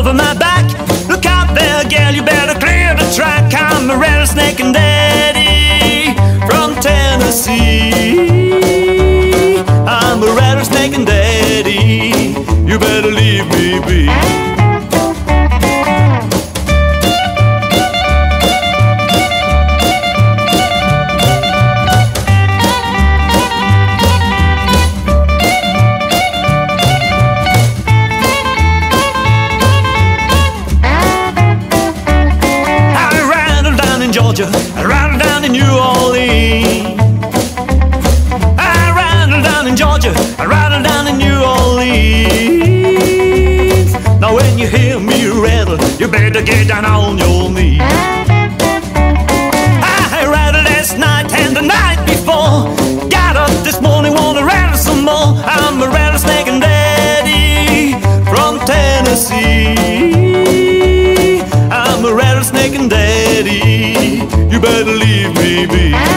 over my back. Look out there, gal, you better clear the track. I'm a rattlesnake and daddy from Tennessee. I'm a rattlesnake and daddy, you better leave me be. Georgia, I rattle down in New Orleans. I rattle down in Georgia, I rattle down in New Orleans. Now when you hear me rattle, you better get down on your knees. I rattled last night and the night before. Got up this morning, wanna rattle some more. I'm a rattlesnake and daddy from Tennessee. I'm a rattlesnake and daddy, you better leave me be.